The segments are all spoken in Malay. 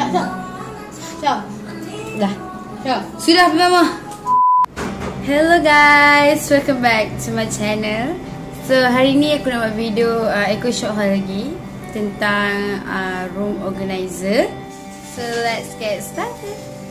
Dah. Sudah mama. Hello guys, welcome back to my channel. So hari ni aku nak buat video eco shop haul lagi tentang room organizer. So let's get started.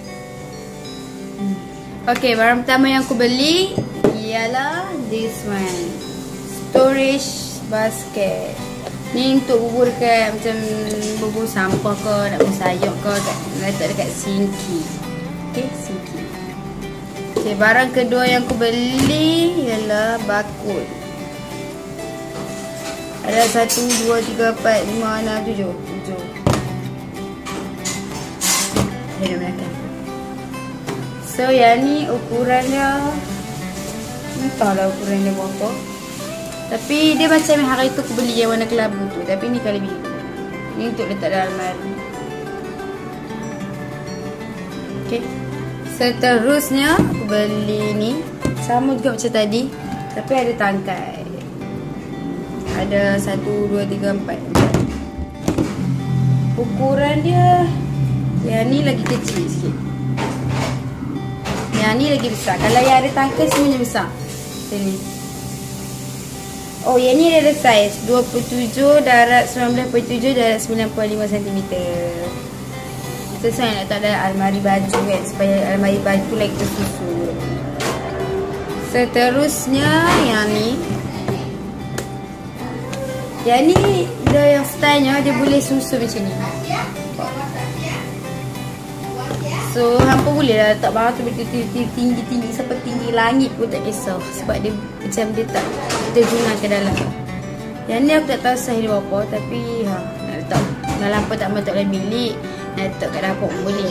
Okay, barang pertama yang aku beli ialah this one, storage basket. Ni untuk bubur dekat macam bubur sampah ke, nak bubur sayur ke, letak dekat sinki. Okay, sinki. Okay, barang kedua yang aku beli ialah bakul. Ada 1, 2, 3, 4, 5, 6, 7. Dia nak makan. So yang ni ukurannya, entahlah ukuran dia berapa. Tapi dia macam yang hari tu aku beli yang warna kelabu tu. Tapi ni kali biru. Ni untuk letak dalam almari. Okay. Seterusnya aku beli ni. Sama juga macam tadi, tapi ada tangkai. Ada 1, 2, 3, 4. Ukuran dia, yang ni lagi kecil sikit, yang ni lagi besar. Kalau yang ada tangkai semuanya besar. Sini. Oh, yang ni ada saiz 27 darat 19.7 darat 95 cm. Sesuai nak tak ada almari baju kan, supaya almari baju lagi tersusun. Seterusnya yang ni. Yang ni dia yang stylenya dia boleh susun macam ni. So hampa boleh lah letak barang tu tinggi-tinggi sampai tinggi langit pun tak kisah. Sebab dia macam dia tak terjungan ke dalam. Yang ni aku tak tahu saiz dia berapa, tapi nak letak dalam apa tak letak dalam bilik, nak letak kat dapur pun boleh.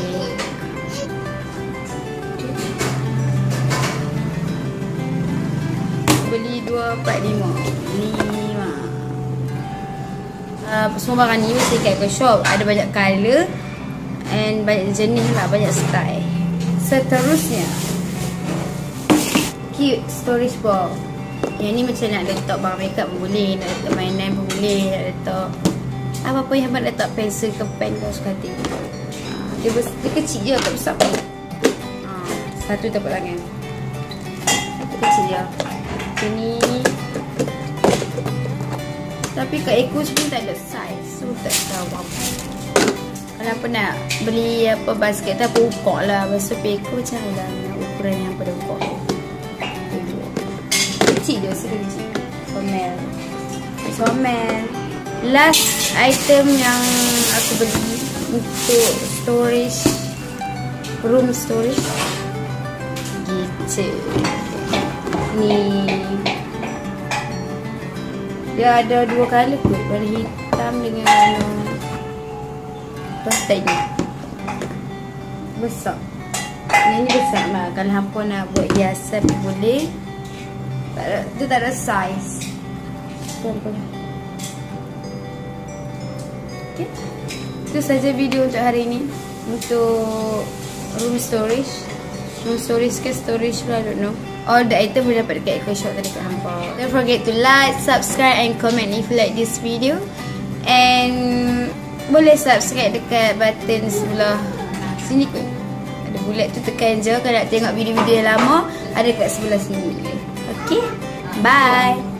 Beli 2, 4, 5. Semua barang ni mesti kat eco shop. Ada banyak colour and banyak jenis lah, banyak style. Seterusnya cute storage box. Yang ni macam nak letak barang makeup pun boleh, nak letak mainan pun boleh, nak letak apa-apa yang abang letak pensel ke pen kau suka hati. Dia kecil je, tak besar pun. Satu tapak tangan. Dia kecil je. Sini. Tapi kat Eco sini tak ada size, so tak tahu apa. Kalau apa nak beli apa basket tu, apa ukok lah. Lepas tu Eco carilah ukuran yang pada ukok tu. Kecil je, sekecil. Somel. Last item yang aku beli untuk storage, room storage, gitu. Ni dia ada 2 color kot, warna hitam dengan pastel ni. Besar. Yang ni besar lah. Kalau hampa nak buat hiasan boleh. Dia tak ada saiz. Okay. Itu saja video untuk hari ini. Untuk room storage. Room storage ke storage pun, I don't know. All the item boleh dapat dekat eco shop tadi kat hampa. Don't forget to like, subscribe and comment if you like this video. And boleh subscribe dekat button sebelah sini kot. Ada bulat tu, tekan je. Kalau nak tengok video-video yang lama, ada kat sebelah sini. Okay, bye.